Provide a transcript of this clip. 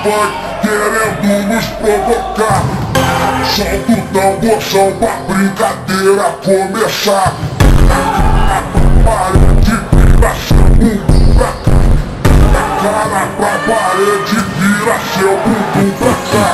funk querendo nos provocar. Solta o tamborzão pra brincadeira começar. Parede vira seu bumbum pra cá. Cara pra parede vira seu bumbum pra cá.